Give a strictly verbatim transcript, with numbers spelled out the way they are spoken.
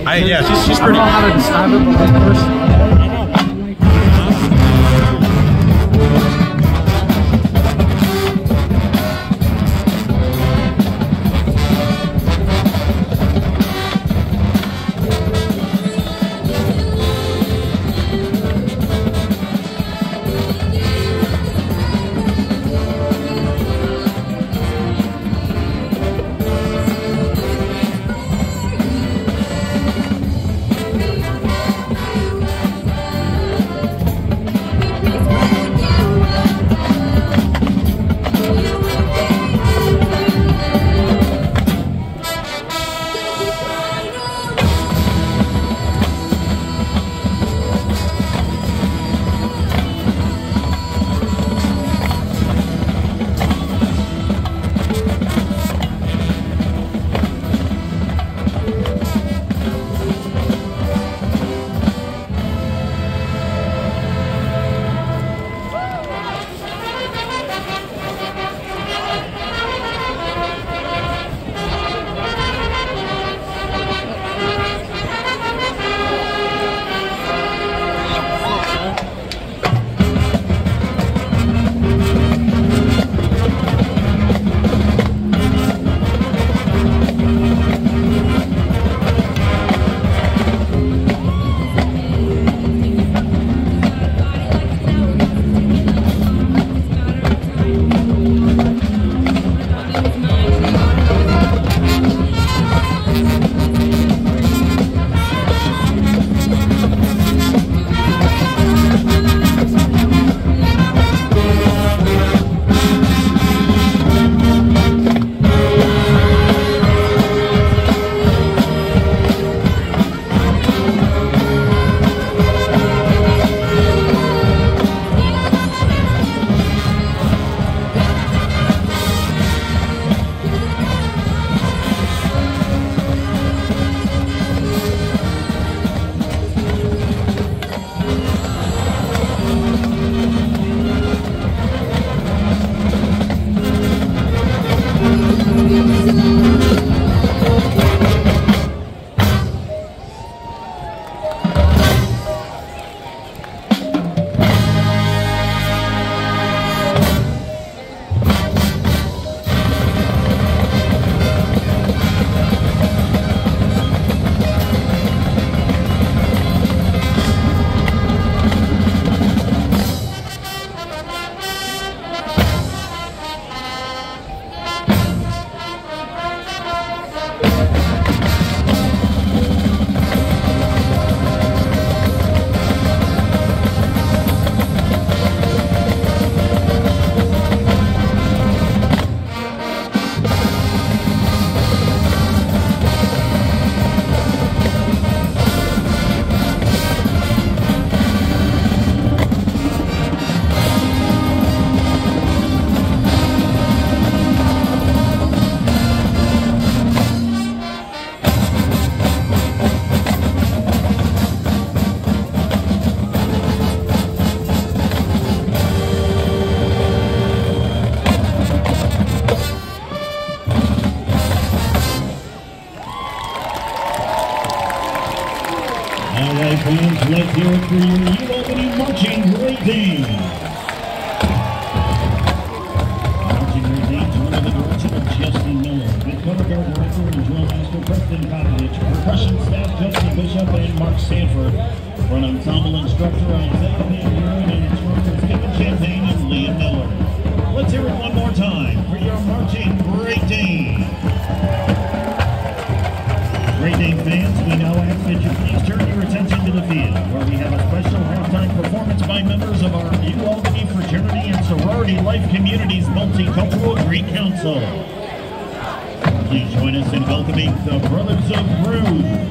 I, yeah, she's, she's I pretty. don't know how to describe it, but like personally. All right, fans, let's hear it for your U Albany Marching Great Danes. Marching Great Danes under the direction of Justin Miller, with color guard director and drill master Preston Cottage, percussion staff Justin Bishop and Mark Sanford, front ensemble instructor Isaiah Van Buren, and instructors Kevin Champagne and Liam Miller. Let's hear it one more time for your Marching Great Danes. Great Dane fans, we now ask that you please turn your attention to the field, where we have a special halftime performance by members of our New Albany Fraternity and Sorority Life Communities Multicultural Greek Council. Please join us in welcoming the Brothers of Groove.